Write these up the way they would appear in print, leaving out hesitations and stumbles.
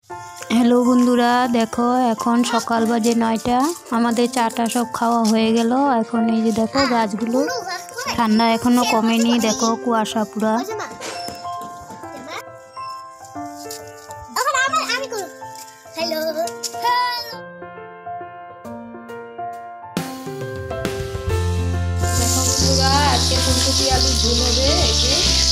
Hello বন্ধুরা, দেখো এখন সকাল বাজে 9টা। আমাদের চাটা সব খাওয়া হয়ে গেল। এখন এই যে দেখো গাছগুলো ঠান্ডা এখনো কমেনি, দেখো কুয়াশা পুরা। দেখো বন্ধুরা, আজকে ফুলকপি আলু ঝোল হবে। এই যে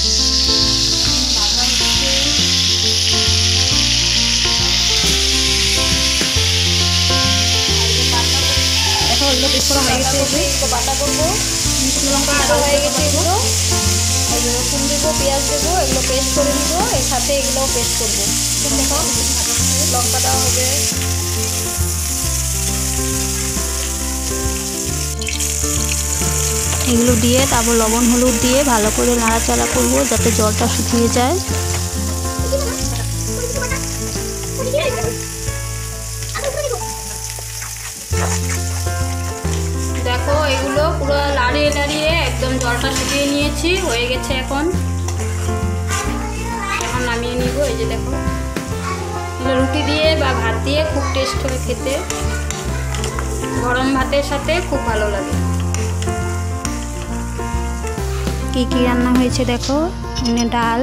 এগুলো পেস্ট করা হয়ে গেছে। এগুলো বাটা করবো, শুকনো লঙ্কা আদা হয়ে গেছে। এগুলো রসুন দেবো, পেঁয়াজ দেবো, এগুলো পেস্ট করে নিবো। এর সাথে এগুলোও পেস্ট করবো। দেখো লঙ্কা দেওয়া হবে, এগুলো দিয়ে তারপর লবণ হলুদ দিয়ে ভালো করে নাড়াচাড়া করবো যাতে জলটা শুকিয়ে যায়। দেখো এগুলো পুরো লাড়িয়ে লাড়িয়ে একদম জলটা শুকিয়ে নিয়েছি, হয়ে গেছে। এখন নামিয়ে নিব। এই যে দেখো, রুটি দিয়ে বা ভাত দিয়ে খুব টেস্ট হবে খেতে, গরম ভাতের সাথে খুব ভালো লাগে। কি কি রান্না হয়েছে দেখো, ডাল,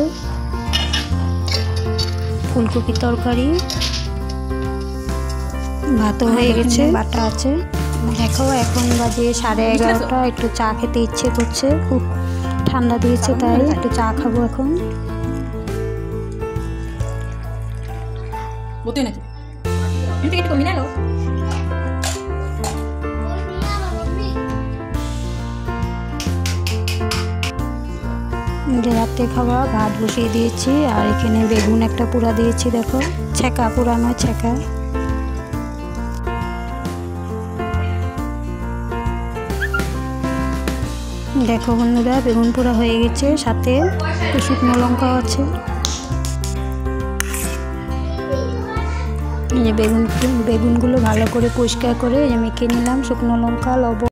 ফুলকপি তরকারি, ভাতও হয়ে গেছে, বাটা আছে। দেখো এখন বাজে 11:30। একটু চা খেতে ইচ্ছে করছে, খুব ঠান্ডা দিয়েছে তাই একটু চা খাবো এখন। রাতে খাওয়া ভাত বসিয়ে দিয়েছি, আর এখানে বেগুন একটা পোড়া দিয়েছি। দেখো ছেঁকা, পোড়ানো ছেঁকা। দেখো বন্ধুরা, বেগুন পোড়া হয়ে গেছে, সাথে শুকনো লঙ্কাও আছে। এই যে বেগুনগুলো ভালো করে পরিষ্কার করে মেখে নিলাম, শুকনো লঙ্কা, লবণ।